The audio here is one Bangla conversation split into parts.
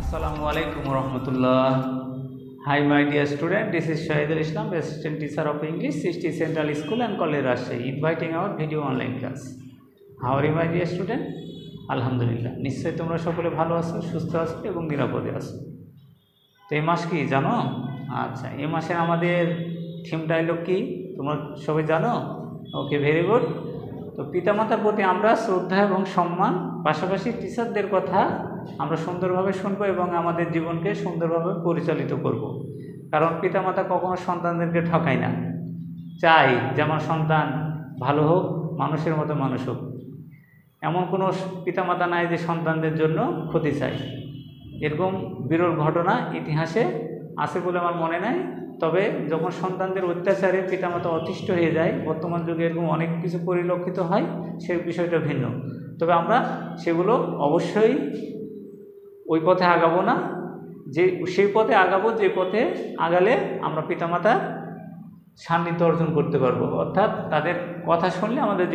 Assalamualaikum warahmatullah. Hi my dear student, this is Shahidul Islam, Assistant Teacher of English, 60 Central School and College Rajshahi, inviting our video online class. How are you my dear student? আলহামদুলিল্লাহ, নিশ্চয়ই তোমরা সকলে ভালো আছো, সুস্থ আছো এবং নিরাপদে আছো। তো এই মাস কি জানো? আচ্ছা, এই মাসে আমাদের থিম ডায়লগ কি তোমরা সবাই জানো? Okay, very good. তো পিতামাতার প্রতি আমরা শ্রদ্ধা এবং সম্মান, পাশাপাশি টিচারদের কথা আমরা সুন্দরভাবে শুনবো এবং আমাদের জীবনকে সুন্দরভাবে পরিচালিত করব। কারণ পিতামাতা কখনো সন্তানদেরকে ঠকায় না, চাই যে আমার সন্তান ভালো হোক, মানুষের মতো মানুষ হোক। এমন কোনো পিতামাতা নাই যে সন্তানদের জন্য ক্ষতি চায়। এরকম বিরল ঘটনা ইতিহাসে আছে বলে আমার মনে নাই। তবে যখন সন্তানদের অত্যাচারে পিতামাতা অতিষ্ঠ হয়ে যায়, বর্তমান যুগে এরকম অনেক কিছু পরিলক্ষিত হয়, সেই বিষয়টা ভিন্ন। তবে আমরা সেগুলো অবশ্যই ওই পথে আগাবো না, যে সেই পথে আগাবো যে পথে আগালে আমরা পিতামাতার সান্নিধ্য অর্জন করতে পারবো। অর্থাৎ তাদের কথা শুনলে আমাদের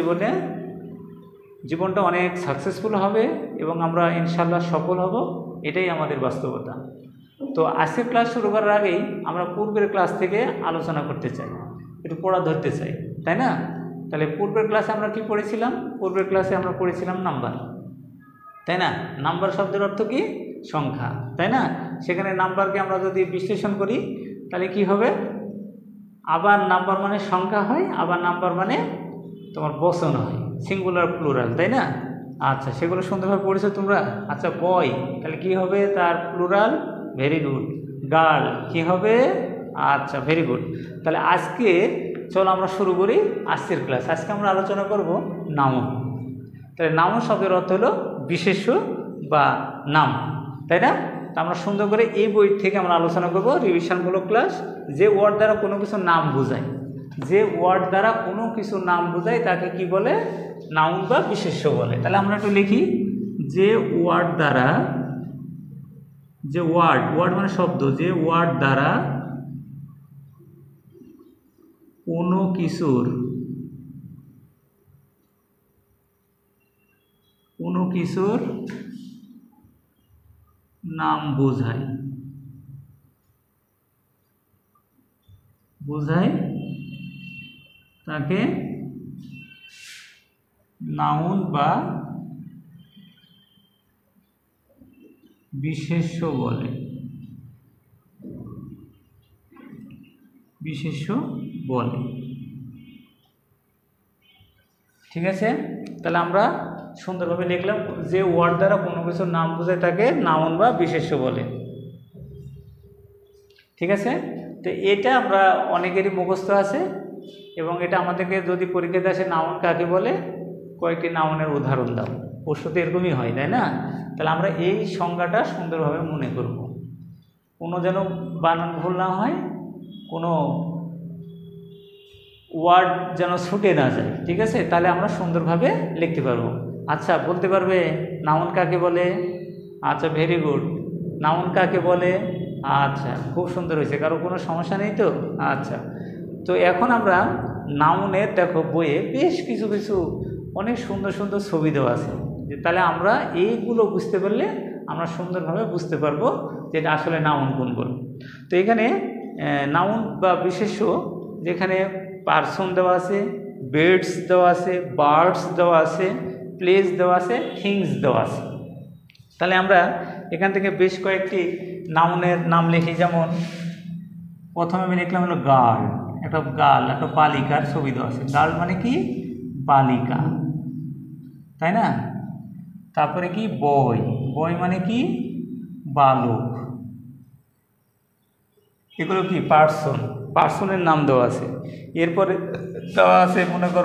জীবনটা অনেক সাকসেসফুল হবে এবং আমরা ইনশাল্লাহ সফল হব। এটাই আমাদের বাস্তবতা। তো আজকের ক্লাস শুরু করার আগেই আমরা পূর্বের ক্লাস থেকে আলোচনা করতে চাই, একটু পড়া ধরতে চাই, তাই না? তাহলে পূর্বের ক্লাসে আমরা কি পড়েছিলাম? পূর্বের ক্লাসে আমরা পড়েছিলাম নাম্বার, তাই না? নাম্বার শব্দের অর্থ কি? সংখ্যা, তাই না? সেখানে নাম্বারকে আমরা যদি বিশ্লেষণ করি তাহলে কি হবে? আবার নাম্বার মানে সংখ্যা হয়, আবার নাম্বার মানে তোমার বচন হয়, সিঙ্গুলার প্লুরাল, তাই না? আচ্ছা, সেগুলো সুন্দরভাবে পড়েছো তোমরা। আচ্ছা, বয় তাহলে কি হবে? তার প্লুরাল, ভেরি গুড। গার্ল কি হবে? আচ্ছা, ভেরি গুড। তাহলে আজকে চলো আমরা শুরু করি আজকের ক্লাস। আজকে আমরা আলোচনা করব নাউন। তাহলে নাউন শব্দের অর্থ হলো বিশেষ্য বা নাম, তাই না? তা আমরা সুন্দর করে এই বই থেকে আমরা আলোচনা করব রিভিশনমূলক ক্লাস। যে ওয়ার্ড দ্বারা কোনো কিছু নাম বোঝায়, যে ওয়ার্ড দ্বারা কোনো কিছু নাম বোঝায় তাকে কি বলে? নাউন বা বিশেষ্য বলে। তাহলে আমরা একটু লিখি, যে ওয়ার্ড দ্বারা, যে ওয়ার্ড মানে শব্দ, যে ওয়ার্ড দ্বারা কোনো কিছুর নাম বোঝায় তাকে নাউন বা বিশেষ্য বলে। ঠিক আছে? তাহলে আমরা সুন্দরভাবে লিখলাম, যে ওয়ার্ড দ্বারা কোনো কিছুর নাম বোঝায় তাকে নাউন বা বিশেষ্য বলে। ঠিক আছে? তো এটা আমরা অনেকেরই মুখস্থ আছে এবং এটা আমাদেরকে যদি পরীক্ষাতে আসে নাউন কাকে বলে, কয়েকটি নাউনের উদাহরণ দাও, প্রশ্ন তো এরকমই হয়, তাই না? তাহলে আমরা এই সংজ্ঞাটা সুন্দরভাবে মনে করব, কোনো যেন বানান ভুল না হয়, কোনো ওয়ার্ড যেন ছুটে না যায়। ঠিক আছে? তাহলে আমরা সুন্দরভাবে লিখতে পারবো। আচ্ছা, বলতে পারবে নাউন কাকে বলে? আচ্ছা, ভেরি গুড। নাউন কাকে বলে? আচ্ছা, খুব সুন্দর হয়েছে, কারো কোনো সমস্যা নেই তো? আচ্ছা, তো এখন আমরা নাউনের, দেখো বইয়ে বেশ কিছু অনেক সুন্দর সুন্দর ছবি দেওয়া আছে, যে তাহলে আমরা এইগুলো বুঝতে পারলে আমরা সুন্দরভাবে বুঝতে পারবো যে এটা আসলে নাউন কোনগুলো। তো এখানে নাউন বা বিশেষ্য, যেখানে পার্সন দেওয়া আছে, বেডস দেওয়া আছে, বার্ডস দেওয়া আছে, প্লেস দেওয়া আছে, থিংস দেওয়া আছে। তাহলে আমরা এখান থেকে বেশ কয়েকটি নাউনের নাম লিখি। যেমন প্রথমে আমি লিখলাম হলো গার্ল, একটা বালিকার ছবি দেওয়া আছে। গার্ল মানে কি? বালিকা, তাই না? তারপরে কি? বয় মানে কি? বালক। এগুলো কি? পার্সনের নাম দেওয়া আছে। এরপরে দেওয়া আছে মনে করো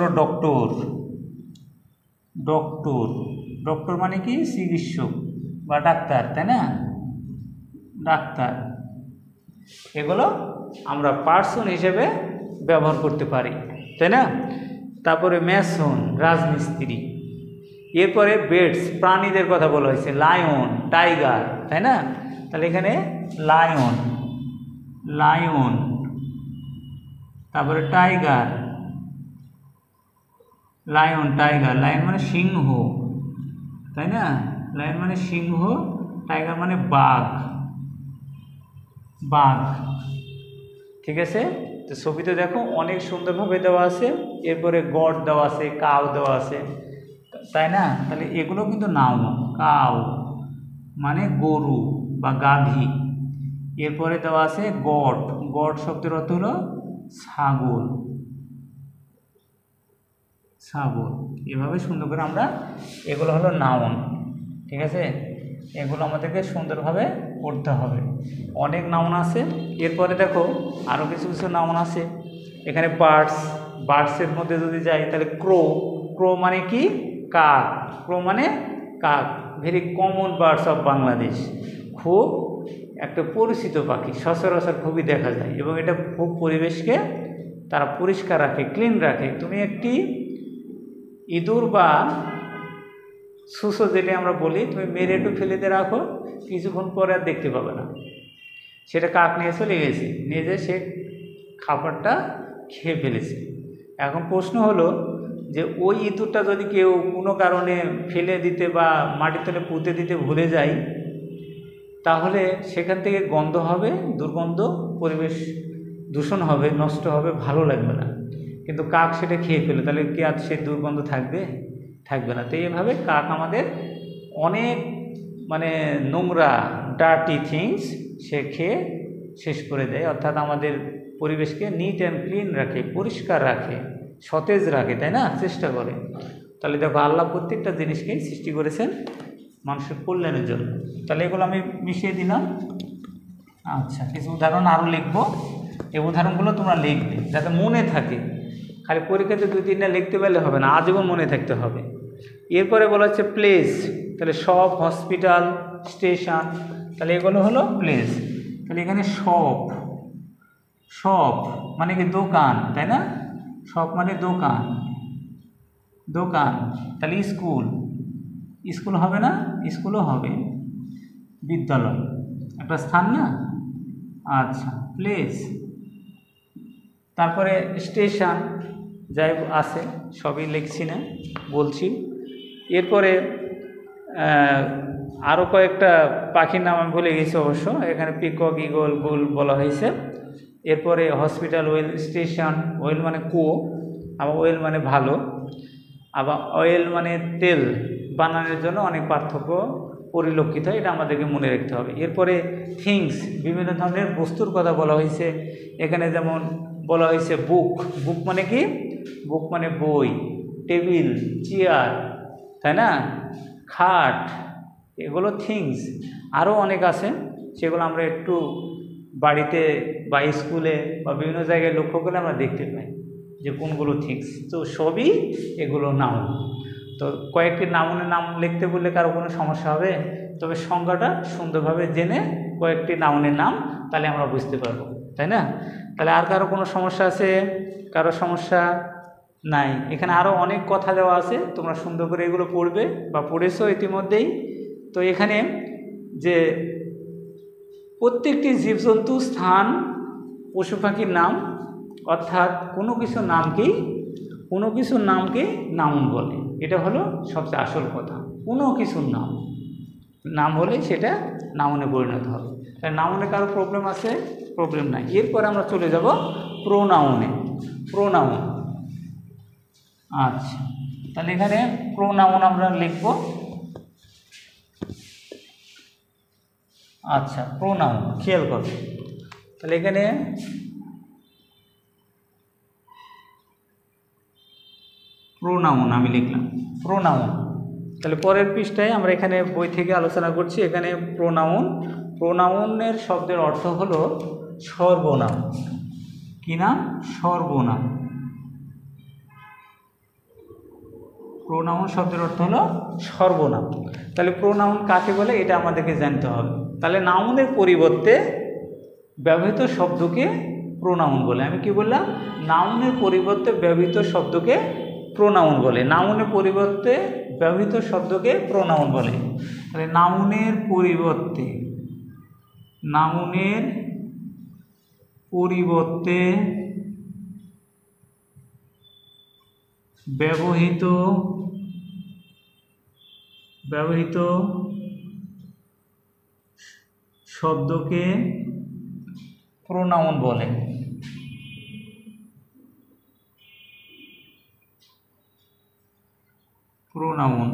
ডক্টর মানে কি? চিকিৎসক বা ডাক্তার, তাই না? ডাক্তার। এগুলো আমরা পার্সন হিসেবে ব্যবহার করতে পারি, তাই না? তারপরে ম্যাসন, রাজমিস্ত্রি। এরপরে বেডস, প্রাণীদের কথা বলা হয়েছে, লায়ন, টাইগার, তাই না? তাহলে এখানে লায়ন, তারপরে টাইগার, লায়ন মানে সিংহ, তাই না? লায়ন মানে সিংহ, টাইগার মানে বাঘ, বাঘ, ঠিক আছে। তো ছবিতে দেখো অনেক সুন্দরভাবে দেওয়া আছে, এরপরে গড দেওয়া আছে, কাউ দেওয়া আছে, তাই না? তাহলে এগুলো কিন্তু নাউন। কাউ মানে গরু বা গাভী, এরপরে দেওয়া আছে গড, গড শব্দের অর্থ হলো ছাগল, ছাগল। এভাবে সুন্দর করে আমরা, এগুলো হলো নাউন, ঠিক আছে। এগুলো আমাদেরকে সুন্দরভাবে পড়তে হবে। অনেক নাউন আছে। এরপরে দেখো আরও কিছু কিছু নাউন আছে এখানে। বার্ডস, বার্ডসের মধ্যে যদি যাই তাহলে ক্রো, ক্রো মানে কি? কাক, ক্রো মানে কাক। Very common birds of Bangladesh, খুব একটা পরিচিত পাখি, সচরাচর খুবই দেখা যায়, এবং এটা খুব পরিবেশকে তারা পরিষ্কার রাখে, ক্লিন রাখে। তুমি একটি ইঁদুর বা সুসো যেটা আমরা বলি, তুমি মেরে একটু ফেলে দিয়ে রাখো, কিছুক্ষণ পরে আর দেখতে পাবে না, সেটা কাক নিয়ে চলে গেছে, নিয়ে যেয়ে সে খাবারটা খেয়ে ফেলেছে। এখন প্রশ্ন হলো যে ওই ইঁদুরটা যদি কেউ কোনো কারণে ফেলে দিতে বা মাটির তলে পুঁতে দিতে ভুলে যায়, তাহলে সেখান থেকে গন্ধ হবে, দুর্গন্ধ, পরিবেশ দূষণ হবে, নষ্ট হবে, ভালো লাগবে না। কিন্তু কাক সেটা খেয়ে ফেলে, তাহলে কি আর সে দুর্গন্ধ থাকবে? থাকবে না। তো এইভাবে কাক আমাদের অনেক মানে নোংরা ডার্টি থিংস সে খেয়ে শেষ করে দেয়, অর্থাৎ আমাদের পরিবেশকে নিট অ্যান্ড ক্লিন রাখে, পরিষ্কার রাখে, সতেজ রাখে, তাই না? চেষ্টা করে। তাহলে দেখো আল্লাহ প্রত্যেকটা জিনিসকেই সৃষ্টি করেছেন মানুষের কল্যাণের জন্য। তাহলে এগুলো আমি মিশিয়ে দিলাম। আচ্ছা, কিছু উদাহরণ আরও লিখবো, এই উদাহরণগুলো তোমরা লিখবে যাতে মনে থাকে। খালি পরীক্ষাতে 2-3টা লিখতে পারলে হবে না, আজীবন মনে থাকতে হবে। এরপরে বলা হচ্ছে প্লেস, তাহলে শপ, হসপিটাল, স্টেশন, তাহলে এগুলো হলো প্লেস। তাহলে এখানে শপ, শপ মানে কি? দোকান, তাই না? শপ মানে দোকান, দোকান। তাহলে স্কুল, স্কুল হবে না? স্কুলও হবে। বিদ্যালয় একটা স্থান না? আচ্ছা, প্লেস। তারপরে স্টেশন, যাই আছে সবই লিখছি না, বলছি। এরপরে আরও কয়েকটা পাখির নাম আমি ভুলে গেছি অবশ্য, এখানে পিকক, ঈগল, গুল বলা হয়েছে। এরপরে হসপিটাল, ওয়েল, স্টেশন, ওয়েল মানে কুয়ো, আবার ওয়েল মানে ভালো, আবার অয়েল মানে তেল, বানানোর জন্য অনেক পার্থক্য পরিলক্ষিত হয়, এটা আমাদেরকে মনে রাখতে হবে। এরপরে থিংস, বিভিন্ন ধরনের বস্তুর কথা বলা হয়েছে এখানে, যেমন বলা হয়েছে বুক, বুক মানে কি? বুক মানে বই, টেবিল, চেয়ার, তাই না? খাট, এগুলো থিংস। আরও অনেক আছে, সেগুলো আমরা একটু বাড়িতে বা স্কুলে বা বিভিন্ন জায়গায় লক্ষ্য করলে আমরা দেখতে পাই যে কোনগুলো থিংস। তো সবই এগুলো নাউন। তো কয়েকটি নাউনের নাম লিখতে বললে কারো কোনো সমস্যা হবে? তবে সংজ্ঞাটা সুন্দরভাবে জেনে কয়েকটি নাউনের নাম, তাহলে আমরা বুঝতে পারবো, তাই না? তাহলে আর কারো কোনো সমস্যা আছে? কারো সমস্যা নাই? এখানে আরও অনেক কথা দেওয়া আছে, তোমরা সুন্দর করে এগুলো পড়বে বা পড়েছো ইতিমধ্যেই। তো এখানে যে প্রত্যেকটি জীবজন্তু, স্থান, পশু পাখির নাম, অর্থাৎ কোনো কিছুর নামকেই নাউন বলে, এটা হলো সবচেয়ে আসল কথা। কোনো কিছুর নাম হলে সেটা নাউনে পরিণত হবে। তাই নাউনে কারো প্রবলেম আছে? প্রবলেম নাই। এরপরে আমরা চলে যাব প্রোনাউনে। প্রোনাউন, আচ্ছা, তাহলে এখানে প্রোনাউন আমরা লিখব। আচ্ছা, প্রোনাউন খেয়াল করো। তাহলে এখানে প্রোনাউন আমি লিখলাম, প্রোনাউন। তাহলে পরের পৃষ্ঠায় আমরা এখানে বই থেকে আলোচনা করছি। এখানে প্রোনাউন, প্রোনাউনের শব্দের অর্থ হলো সর্বনাম। কি নাম? সর্বনাম। প্রোনাউন শব্দের অর্থ হলো সর্বনাম। তাহলে প্রোনাউন কাকে বলে এটা আমাদেরকে জানতে হবে। তাহলে নাউনের পরিবর্তে ব্যবহৃত শব্দকে প্রোনাউন বলে। আমি কি বললাম? নাউনের পরিবর্তে ব্যবহৃত শব্দকে প্রোনাউন বলে। নাউনের পরিবর্তে ব্যবহৃত শব্দকে প্রোনাউন বলে। তাহলে নাউনের পরিবর্তে ব্যবহৃত শব্দকে প্রোনাউন বলে। প্রোনাউন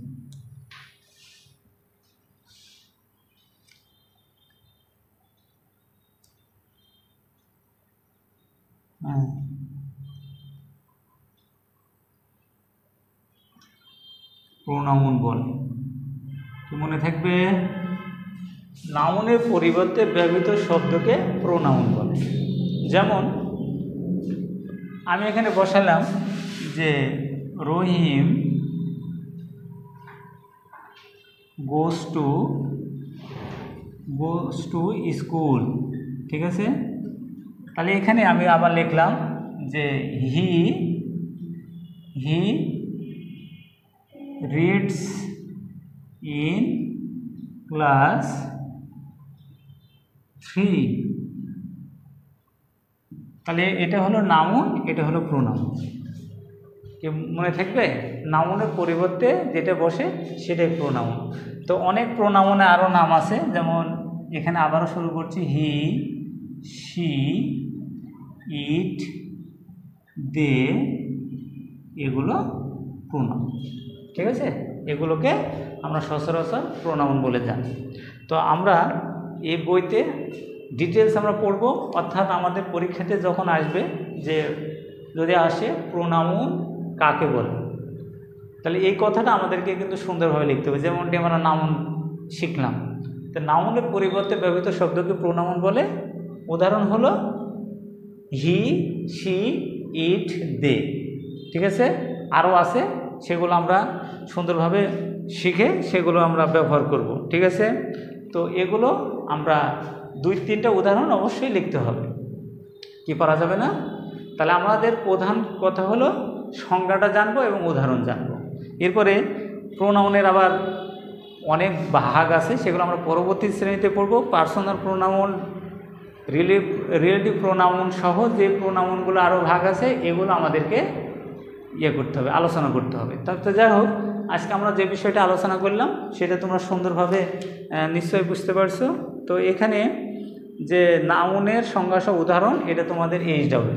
প্রোনাউন বলে। কি মনে থাকবে? নাউনের পরিবর্তে ব্যবহৃত শব্দকে প্রোনাউন বলে। যেমন আমি এখানে বসালাম যে রহিম গোস টু স্কুল, ঠিক আছে। তাহলে এখানে আমি আবার লিখলাম যে হি রিডস ইন ক্লাস 3। তাহলে এটা হলো নাউন, এটা হলো প্রোনাউন। কি মনে থাকবে? নাউনের পরিবর্তে যেটা বসে সেটাই প্রোনাউন। তো অনেক প্রোনাউনে আরও নাম আছে, যেমন এখানে আবারও শুরু করছি হি, শি, ইট, দে, এগুলো প্রোনাউন, ঠিক আছে। এগুলোকে আমরা সচরাচর প্রোনাউন বলে জানি। তো আমরা এই বইতে ডিটেলস আমরা পড়ব, অর্থাৎ আমাদের পরীক্ষাতে যখন আসবে যে যদি আসে প্রোনাউন কাকে বলে, তাহলে এই কথাটা আমাদেরকে কিন্তু সুন্দরভাবে লিখতে হবে। যেমনটি আমরা নাউন শিখলাম, তো নাউনের পরিবর্তে ব্যবহৃত শব্দকে প্রোনাউন বলে। উদাহরণ হলো হি, শি, ইট, দে, ঠিক আছে। আরও আছে, সেগুলো আমরা সুন্দরভাবে শিখে সেগুলো আমরা ব্যবহার করব, ঠিক আছে। তো এগুলো আমরা 2-3টা উদাহরণ অবশ্যই লিখতে হবে, কি পারা যাবে না। তাহলে আমাদের প্রধান কথা হলো সংজ্ঞাটা জানবো এবং উদাহরণ জানবো। এরপরে প্রোনাউনের আবার অনেক ভাগ আছে, সেগুলো আমরা পরবর্তী শ্রেণীতে পড়ব। পার্সোনাল প্রোনাউন, রিলেটিভ প্রোনাউন সহ যে প্রোনাউনগুলো আরও ভাগ আছে, এগুলো আমাদেরকে করতে হবে, আলোচনা করতে হবে। তো যাই হোক, আজকে আমরা যে বিষয়টা আলোচনা করলাম সেটা তোমরা সুন্দরভাবে নিশ্চয়ই বুঝতে পারছো। তো এখানে যে নাউনের সংজ্ঞা সহ উদাহরণ, এটা তোমাদের এইচডব্লিউ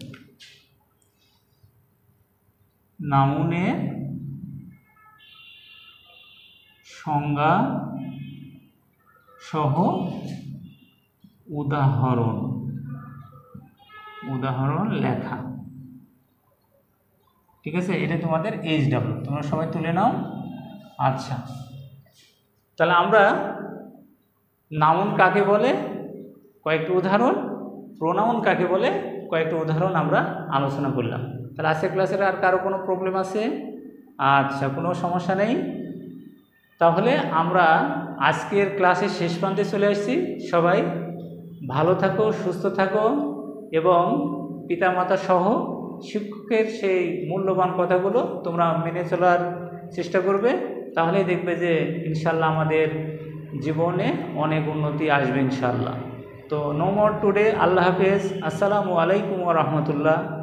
নাউনের সংজ্ঞা সহ উদাহরণ লেখা, ঠিক আছে। এটা তোমাদের এইচডব্লিউ, তোমরা সবাই তুলে নাও। আচ্ছা, তাহলে আমরা নাউন কাকে বলে কয়েকটি উদাহরণ, প্রোনাউন কাকে বলে কয়েকটি উদাহরণ আমরা আলোচনা করলাম। তাহলে আজকের ক্লাসের আর কারো কোনো প্রবলেম আছে? আচ্ছা, কোনো সমস্যা নেই। তাহলে আমরা আজকের ক্লাসের শেষ প্রান্তে চলে আসছি। সবাই ভালো থাকো, সুস্থ থাকো এবং পিতামাতা সহ শিক্ষকের সেই মূল্যবান কথাগুলো তোমরা মেনে চলার চেষ্টা করবে। তাহলেই দেখবে যে ইনশাল্লাহ আমাদের জীবনে অনেক উন্নতি আসবে ইনশাল্লাহ। তো নো মোর টুডে। আল্লাহ হাফেজ। আসসালামু আলাইকুম ওয়া রাহমাতুল্লাহ।